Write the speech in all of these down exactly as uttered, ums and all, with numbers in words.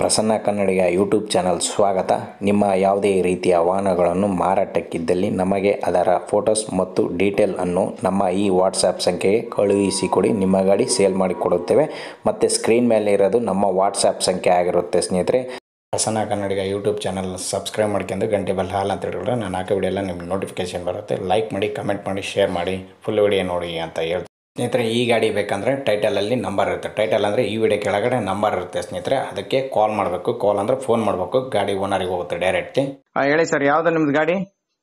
Prasanna Kannadiga YouTube channel ಸ್ವಾಗತ. ನಿಮ್ಮ ಯಾವುದೇ ರೀತಿಯ ವಾಹನಗಳನ್ನು ಮಾರಾಟಕ್ಕಿದ್ದಲ್ಲಿ ನಮಗೆ ಅದರ ಫೋಟೋಸ್ ಮತ್ತು ಡೀಟೇಲ್ ಅನ್ನು ನಮ್ಮ ಈ ವಾಟ್ಸಪ್ ಸಂಖ್ಯೆಗೆ ಕಳುಹಿಸಿಕೊಡಿ. ನಿಮ್ಮ ಗಾಡಿ ಸೇಲ್ ಮಾಡಿಕೊಡುತ್ತೇವೆ. ಮತ್ತು ಸ್ಕ್ರೀನ್ ಮೇಲೆ ಇರೋದು ನಮ್ಮ ವಾಟ್ಸಪ್ ಸಂಖ್ಯೆ ಆಗಿರುತ್ತೆ ಸ್ನೇಹಿತರೆ. Prasanna Kannadiga YouTube channel subscribe ಮಾಡ್ಕೊಂಡು ಗಂಟೆ ಬೆಲ್ ಹಾಲ್ ಅಂತ ಹೇಳಿದ್ರೆ ನಾನು ಹಾಕೋ ವಿಡಿಯೋ ಎಲ್ಲ ನಿಮ್ಗೆ ನೋಟಿಫಿಕೇಶನ್ ಬರುತ್ತೆ. ಲೈಕ್ ಮಾಡಿ, ಕಮೆಂಟ್ ಮಾಡಿ, ಶೇರ್ ಮಾಡಿ, ಫುಲ್ ವಿಡಿಯೋ ನೋಡಿ ಅಂತ ಹೇಳ್ತೀನಿ ಸ್ನೇಹಿತರೆ. ಈ ಗಾಡಿ ಬೇಕಂದರೆ ಟೈಟಲಲ್ಲಿ ನಂಬರ್ ಇರುತ್ತೆ. ಟೈಟಲ್ ಅಂದರೆ ಈ ವಿಡಿಯೋ ಕೆಳಗಡೆ ನಂಬರ್ ಇರುತ್ತೆ ಸ್ನೇಹಿತರೆ. ಅದಕ್ಕೆ ಕಾಲ್ ಮಾಡಬೇಕು. ಕಾಲ್ ಅಂದರೆ ಫೋನ್ ಮಾಡಬೇಕು. ಗಾಡಿ ಓನರಿಗೆ ಹೋಗುತ್ತೆ ಡೈರೆಕ್ಟ್ಲಿ. ಹೇಳಿ ಸರ್, ಯಾವ್ದು ನಿಮ್ದು ಗಾಡಿ?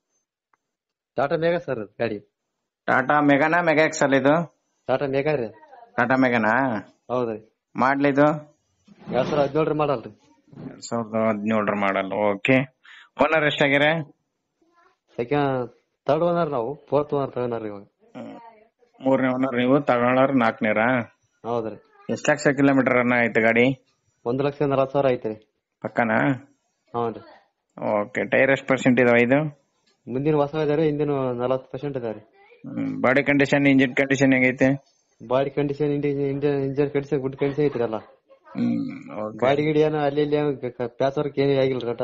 ಟಾಟಾ ಮೆಗಾ ಸರ್ ಗಾಡಿ. ಟಾಟಾ ಮೆಗಾನಾ ಮೆಗಾ ಎಕ್ಸಲ್ ಇದು? ಟಾಟಾ ಮೆಗಾ ರೀ. ಟಾಟಾ ಮೆಗಾನಾ? ಹೌದ್ರಿ. ಮಾಡ್ಲಿದು ಎರಡ್ ಸಾವಿರದ ಹದಿನೇಳರ ಮಾಡಲ್ ರೀ. ಎರಡ್ ಸಾವಿರದ ಹದಿನೇಳರ ಮಾಡಲ್. ಓಕೆ. ಓನರ್ ಎಷ್ಟಾಗ್ಯಾರ? ಸೆಕೆಂಡ್ ಥರ್ಡ್ ಓನರ್ ನಾವು. ಫೋರ್ತ್ ಓನರ್ ತಗೊಂಡ್ರಿ ಇವಾಗ. ಮೂರನೇ ಓನರ್ ನೀವು, ತಗೊಳ್ಳೋರು ನಾಲ್ಕನೇರಾ? ಹೌದ್ರಿ. ಎಷ್ಟು ಲಕ್ಷ ಕಿಲೋಮೀಟರ್ ರನ್ ಆಯ್ತು ಗಾಡಿ? ಒಂದ್ ಲಕ್ಷ ನಲವತ್ತು ಸಾವಿರ ಐತ್ರಿ. ಪಕ್ಕನಾ? ಹೌದ್ರಿ. ಓಕೆ. ಟೈರ್ ಎಷ್ಟು ಪರ್ಸೆಂಟ್ ಇದಾವೆ ಇದು? ಮುಂದಿನ ಹೊಸ ಇದಾರೆ, ಹಿಂದಿನ ನಲವತ್ತು ಪರ್ಸೆಂಟ್ ಇದಾರೆ. ಬಾಡಿ ಕಂಡೀಷನ್, ಇಂಜಿನ್ ಕಂಡೀಷನ್ ಹೆಂಗೈತೆ? Body condition, engine engine condition good condition ಐತ್ರಿ ಎಲ್ಲ. ಬಾಡಿ ಗಿಡಿ ಏನೋ ಅಲ್ಲಿ ಇಲ್ಲಿ ಪ್ಯಾಚ್ ವರ್ಕ್ ಏನೇ ಆಗಿಲ್ರಿ. ಟಾಟಾ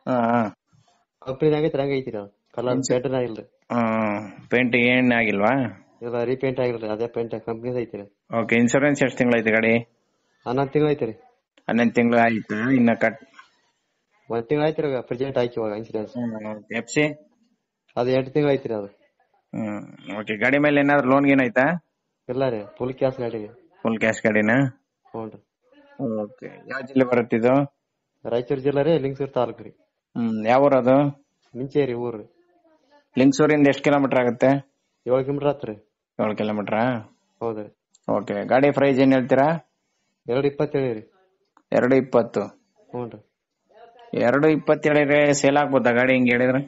ಕಂಪ್ನಿ ಆಗೈತ್ರಿ, ಹಂಗ ಐತ್ರಿ. Colour paint ಆಗಿಲ್ರಿ. ಪೇಂಟ್ ಏನ್ ಆಗಿಲ್ವಾ? ಇಲ್ಲ, ರೀಪೇಂಟ್ ಆಗಿಲ್ರಿ. ಅದೇ ಪೇಂಟ್ ಕಂಪ್ನಿ ಐತ್ರಿ. ಓಕೆ. ಇನ್ಶೂರೆನ್ಸ್ ಎಷ್ಟು ತಿಂಗಳು ಐತೆ ಗಾಡಿ? ಹನ್ನೊಂದು ತಿಂಗಳು ಐತ್ರಿ. ಹನ್ನೊಂದು ತಿಂಗಳು ಆಯ್ತು. ಇನ್ನ ಕಟ್ ಒಂದ್ ತಿಂಗಳು ಐತ್ರಿ ಪ್ರೆಸೆಂಟ್ ಹಾಕಿ ಇವಾಗ ಇನ್ಶೂರೆನ್ಸ್. ಎಫ್ ಸಿ ಅದು ಎಂಟು ತಿಂಗಳು ಐತ್ರಿ ಅದು. ಹ್ಮ್. ಓಕೆ. ಗಾಡಿ ಮೇಲೆ ಏನಾದ್ರು ಲೋನ್ ಏನಾಯ್ತಾ? ಇಲ್ಲ ರೀ, ಫುಲ್ ಕ್ಯಾಶ್ ಗಾಡಿಗೆ. ಫುಲ್ ಕ್ಯಾಶ್ ಗಾಡಿನಾ? ಹ್ಞೂ ರೀ. ಓಕೆ. ಯಾವ ಜಿಲ್ಲೆ ಬರುತ್ತಿದ್ದು? ರಾಯಚೂರು ಜಿಲ್ಲೆ ರೀ, ಲಿಂಗಸೂರು ತಾಲೂಕು ರೀ. ಹ್ಮ್. ಯಾವ ಊರು ಅದು? ಮಿಂಚೇರಿ ಊರು ರೀ. ಲಿಂಗಸೂರಿಂದ ಎಷ್ಟು ಕಿಲೋಮೀಟರ್ ಆಗುತ್ತೆ? ಏಳು ಕಿಲೋಮೀಟರ್ ಆತ್ರಿ. ಏಳು ಕಿಲೋಮೀಟರ್. ಹೌದ್ರಿ. ಓಕೆ. ಗಾಡಿ ಪ್ರೈಸ್ ಏನ್ ಹೇಳ್ತೀರಾ? ಎರಡು ಇಪ್ಪತ್ತೇಳು ರೀ. ಎರಡು ಇಪ್ಪತ್ತು. ಹ್ಞೂ ರೀ. ಎರಡು ಇಪ್ಪತ್ತೇಳಿದ್ರೆ ಸೇಲ್ ಆಗ್ಬೋದಾ ಗಾಡಿ ಹಿಂಗ್ ಹೇಳಿದ್ರೆ?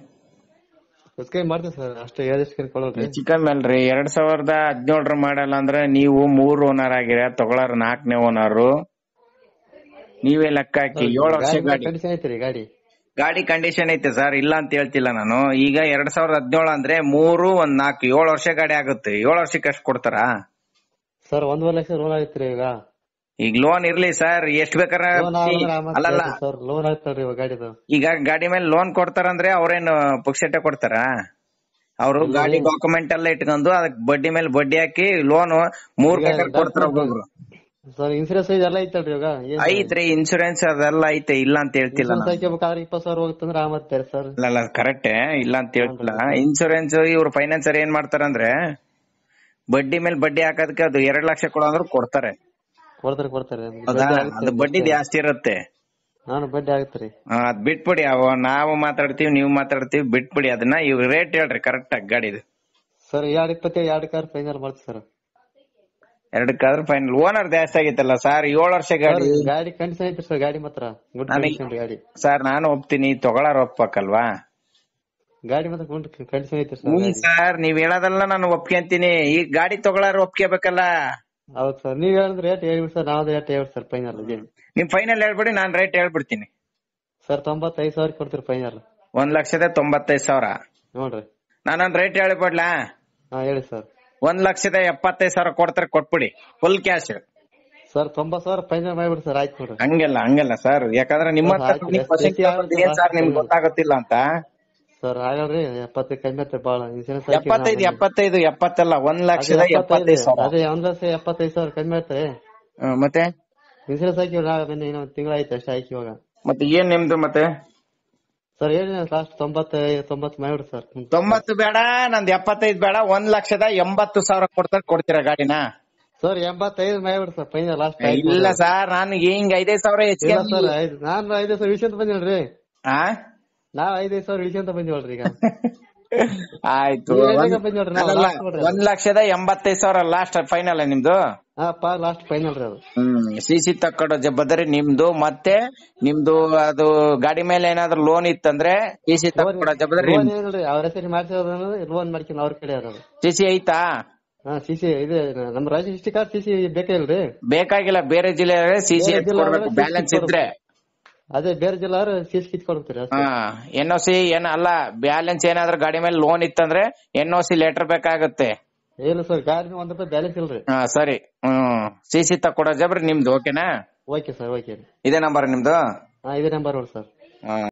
ಕೈ ಮಾಡ್ತೀವಿ ಸರ್, ಅಷ್ಟೇ ಹೇಳಿದಷ್ಟು ಕೊಡೋಲ್ರಿ. ಚಿಕನ್ ಅಲ್ರಿ. ಎರಡ್ ಸಾವಿರದ ಹದಿನೇಳರ ಮಾಡಲ್ಲ ಅಂದ್ರೆ ನೀವು ಮೂರ್ ಓನರ್ ಆಗಿರ, ತಗೊಳ್ಳಾರ ನಾಲ್ಕನೇ ಓನರು. ನೀವೇ ಲೆಕ್ಕ ಹಾಕಿ. ಏಳು ವರ್ಷ ಗಾಡಿ ಕಂಡೀಷನ್ ಐತ್ರಿ ಗಾಡಿ. ಗಾಡಿ ಕಂಡೀಷನ್ ಐತೆ ಸರ್, ಇಲ್ಲ ಅಂತ ಹೇಳ್ತಿಲ್ಲ ನಾನು. ಈಗ ಎರಡ್ ಸಾವಿರದ ಹದಿನೇಳು ಅಂದ್ರೆ ಮೂರು ಒಂದ್ ನಾಲ್ಕು ಏಳು ವರ್ಷ ಗಾಡಿ ಆಗುತ್ತೆ. ಏಳು ವರ್ಷಕ್ಕೆ ಎಷ್ಟು ಕೊಡ್ತಾರ ಸರ್? ಒಂದೂವರೆ ಲಕ್ಷ ಲೋನ್ ಐತ್ರಿ ಈಗ. ಈಗ ಲೋನ್ ಇರ್ಲಿ ಸರ್, ಎಷ್ಟ್ ಬೇಕಾರ ಅಲ್ಲಲ್ಲ. ಸರ್ ಲೋನ್ ಆಗ್ತಾರ್ರಿ ಇವಾಗ ಗಾಡಿದು. ಈಗ ಗಾಡಿ ಮೇಲೆ ಲೋನ್ ಕೊಡ್ತಾರಂದ್ರೆ ಅವ್ರೇನು ಪುಕ್ಷಟೆ ಕೊಡ್ತಾರ? ಅವರು ಗಾಡಿ ಡಾಕ್ಯುಮೆಂಟ್ ಎಲ್ಲ ಇಟ್ಕೊಂಡು ಅದಕ್ಕೆ ಬಡ್ಡಿ ಮೇಲೆ ಬಡ್ಡಿ ಹಾಕಿ ಲೋನ್ ಮೂರ್ ಬೇಕಾದ್ರೆ ಕೊಡ್ತಾರ ಒಬ್ಬೊಬ್ರು. ಸರ್ ಇನ್ಸೂರೆನ್ಸ್ ಎಲ್ಲ ಐತಲ್ರಿ ಇವಾಗ? ಐತ್ರಿ ಇನ್ಸೂರೆನ್ಸ್, ಅದೆಲ್ಲ ಐತೆ, ಇಲ್ಲ ಅಂತ ಹೇಳ್ತಿಲ್ಲ. ಹಾಕಬೇಕಾದ್ರೆ ಇಪ್ಪತ್ತು ಸಾವಿರ ಹೋಗುತ್ತಂದ್ರೆ ಆಮತ್ತೆ ಸರ್. ಇಲ್ಲ ಕರೆಕ್ಟ್, ಇಲ್ಲ ಅಂತ ಹೇಳ್ತಿಲ್ಲ. ಇನ್ಸೂರೆನ್ಸ್ ಇವ್ರು ಫೈನಾನ್ಸರ್ ಏನ್ ಮಾಡ್ತಾರಂದ್ರೆ ಬಡ್ಡಿ ಮೇಲೆ ಬಡ್ಡಿ ಹಾಕೋದಕ್ಕೆ ಅದು ಎರಡ್ ಲಕ್ಷ ಕೊಡೋ ಅಂದ್ರೆ ಕೊಡ್ತಾರೆ. ಕೊಡ್ತಾರೆ ಕೊಡ್ತಾರೆ ಅದು ಬಡ್ಡಿ ಜಾಸ್ತಿ ಇರುತ್ತೆ. ನಾನು ಬಡ್ಡಿ ಆಗುತ್ತೆ. ಅದ್ ಬಿಟ್ಬಿಡಿ. ಅವ ನಾವು ಮಾತಾಡ್ತೀವಿ, ನೀವು ಮಾತಾಡ್ತೀವಿ, ಬಿಟ್ಬಿಡಿ ಅದನ್ನ. ಇವ್ ರೇಟ್ ಹೇಳ್ರಿ ಕರೆಕ್ಟ್ ಆಗಿ ಗಾಡಿದು. ಸರ್ ಎರಡ್ ಇಪ್ಪತ್ತೇಳು, ಎರಡು ಕಾರ್ ಫೈನಲ್ ಮಾಡ್ತೀವಿ ಸರ್. ಎರಡಕ್ಕಾದ್ರೆ ಫೈನಲ್. ಓನರ್ ಜಾಸ್ತಿ ಆಗಿತ್ತಲ್ಲ ಸರ್. ಏಳು ವರ್ಷ ಗಾಡಿ. ಗಾಡಿ ಕಂಡೀಷನ್ ಐತಿ ಸರ್, ಗಾಡಿ ಮಾತ್ರ ಗುಡ್ ಕಂಡೀಷನ್ ಗಾಡಿ. ಸರ್ ನಾನು ಒಪ್ತೀನಿ, ತಗೊಳ್ಳಾರ ಒಪ್ಬೇಕಲ್ವಾ? ಗಾಡಿ ಮಾತ್ರ ಗುಡ್ ಕಂಡೀಷನ್ ಐತಿ ಸರ್. ಹ್ಮ್ ಸರ್, ನೀವ್ ಹೇಳೋದಲ್ಲ ನಾನು ಒಪ್ಕೊಂತೀನಿ. ಈ ಗಾಡಿ ತಗೊಳ್ಳಾರ ಒಪ್ಕೋಬೇಕಲ್ಲ? ಹೌದು ಸರ್, ನೀವ್ ಹೇಳಿದ್ರೆ ರೇಟ್ ಹೇಳ್ಬಿಡಿ ಸರ್. ನಾವ್ ರೇಟ್ ಹೇಳ್ಬಿಡಿ ಸರ್ ಫೈನಲ್. ನಿಮ್ ಫೈನಲ್ ಹೇಳ್ಬಿಡಿ, ನಾನ್ ರೇಟ್ ಹೇಳ್ಬಿಡ್ತೀನಿ. ಸರ್ ತೊಂಬತ್ತೈದು ಸಾವಿರ ಕೊಡ್ತೀರಿ ಫೈನಲ್. ಒಂದ್ ಲಕ್ಷದ ತೊಂಬತ್ತೈದು ಸಾವಿರ ನೋಡ್ರಿ. ನಾನೊಂದ್ ರೇಟ್ ಹೇಳ್ಬಿಡ್ಲಾ? ಹಾ ಹೇಳಿ ಸರ್. ಒಂದ್ ಲಕ್ಷದ ಎಪ್ಪತ್ತೈದು ಸಾವಿರ ಕೊಡ್ತಾರೆ, ಕೊಟ್ಬಿಡಿ ಫುಲ್ ಕ್ಯಾಶ್. ಸರ್ ತೊಂಬತ್ ಸಾವಿರ ಫೈನಲ್ ಮಾಡ್ಬಿಡಿ ಸರ್. ಆಯ್ತು ನೋಡ್ರಿ. ಹಂಗೆಲ್ಲ ಹಂಗೆಲ್ಲ ಸರ್, ಯಾಕಂದ್ರೆ ನಿಮ್ಮ ಏನ್ ಸರ್ ನಿಮ್ಗೆ ಗೊತ್ತಾಗುತ್ತಿಲ್ಲ ಅಂತ. ಸರ್ ಆಗಲ್ರಿ, ಎಪ್ಪತ್ತೈದು ಕಮ್ಮಿ ಆಯ್ತು ಬಾಳ. ಇನ್ಸೂರೆನ್ಸ್ ಎಪ್ಪತ್ತೈದು ಎಪ್ಪತ್ತೈದು ಎಪ್ಪತ್ತಲ್ಲ, ಒಂದ್ ಲಕ್ಷದ ಎಪ್ಪತ್ತೈದು ಸಾವಿರ. ಅದೇ ಒಂದ್ ಲಕ್ಷ ಎಪ್ಪತ್ತೈದು ಸಾವಿರ ಕಮ್ಮಿ ಆಯ್ತಾರೆ. ಮತ್ತೆ ಇನ್ಸೂರೆನ್ಸ್ ಹಾಕಿ ಇನ್ನೊಂದ್ ತಿಂಗಳ ಆಯ್ತು ಅಷ್ಟೇ ಹಾಕಿ ಇವಾಗ. ಮತ್ತೆ ಏನ್ ನಿಮ್ದು ಮತ್ತೆ? ಸರ್ ಹೇಳಿ ಲಾಸ್ಟ್ ತೊಂಬತ್ತೈದು ತೊಂಬತ್ತು ಮಾಡ್ಬಿಡಿ ಸರ್. ತೊಂಬತ್ತು ಬೇಡ, ನಂದ್ ಎಪ್ಪತ್ತೈದು ಬೇಡ. ಒಂದ್ ಲಕ್ಷದ ಎಂಬತ್ತು ಸಾವಿರ ಕೊಡ್ತಾರೆ, ಕೊಡ್ತೀರಾ ಗಾಡಿನ? ಸರ್ ಎಂಬತ್ತೈದು ಮಾಡ್ಬಿಡಿ ಸರ್ ಫೈನಲ್ ಲಾಸ್ಟ್. ಇಲ್ಲ ಸರ್, ನಾನು ಹಿಂಗ್ ಐದೈದು ಸಾವಿರ ಹೆಚ್ಚಿಗೆ ಸರ್. ನಾನು ಐದೈದು ಸಾವಿರ ಇಳಿಸಂತ ಬಂದಿಲ್ರಿ. ಆ ನಾವ್ ಐದೈದು ಸಾವಿರ ಇಳಿಸಂತ ಬಂದಿವಲ್ರಿ ಈಗ. ಆಯ್ತು. ಒಂದ್ ಲಕ್ಷದ ಎಂಬತ್ತೈದು ಸಾವಿರ ಲಾಸ್ಟ್ ಫೈನಲ್ ನಿಮ್ದು? ಹಾ ಪಾ ಲಾಸ್ಟ್ ಫೈನಲ್ ರೀ ಅದು. ಹ್ಮ್. ಸಿಸಿ ತಕ್ಕೊಡೋ ಜವಾಬ್ದಾರಿ ನಿಮ್ದು. ಮತ್ತೆ ನಿಮ್ದು ಅದು ಗಾಡಿ ಮೇಲೆ ಏನಾದ್ರು ಲೋನ್ ಇತ್ತಂದ್ರೆ ಸಿಸಿ ತಕ್ಕೊಡೋ ಜವಾಬ್ದಾರಿ ನಿಮ್ದು. ಅವ್ರ ಹೆಸರು ಮಾಡ್ಸಿರೋದು ಲೋನ್ ಮಾಡ್ಕೊಂಡು ಅವ್ರ ಕಡೆ ಇರೋದು. ಸಿಸಿ ಐತಾ? ಹಾ ಸಿಸಿ ಇದೆ. ನಮ್ ರಾಜ್ಯ ಹಿಸ್ಟ್ರಿ ಕಾರ್ಡ್ ಸಿಸಿ ಬೇಕಾಗಿಲ್ರಿ? ಬೇಕಾಗಿಲ್ಲ. ಬೇರೆ ಜಿಲ್ಲೆ ಸಿಸಿ ಕೊಡ್ಬೇಕು ಬ್ಯಾಲೆನ್ಸ್ ಇದ್ರೆ. ಅದೇ ಬೇರೆ ಜಿಲ್ಲಾ ಸಿಸಿ ಕಿತ್ ಕೊಡ್ತೀರಿ. ಎನ್ ಓ ಸಿ ಏನ ಅಲ್ಲ, ಬ್ಯಾಲೆನ್ಸ್ ಏನಾದ್ರು ಗಾಡಿ ಮೇಲೆ ಲೋನ್ ಇತ್ತಂದ್ರೆ ಎನ್ ಓ ಸಿ ಲೆಟರ್ ಬೇಕಾಗುತ್ತೆ. ಇಲ್ಲ ಸರ್, ಗಾಡಿ ಒಂದ್ ರೂಪಾಯಿ ಬ್ಯಾಲೆನ್ಸ್ ಇಲ್ರಿ. ಹಾ ಸರಿ. ಹ್ಮ್. ಸಿಸಿ ತಕ್ಕೊಡೋ ಜಬ್ರಿ ನಿಮ್ದು. ಓಕೆನಾ? ಓಕೆ ಸರ್ ಓಕೆ ಇದೇ ನಂಬರ್ ನಿಮ್ದು? ಹಾ ಇದೇ ನಂಬರ್ ಸರ್. ಹಾ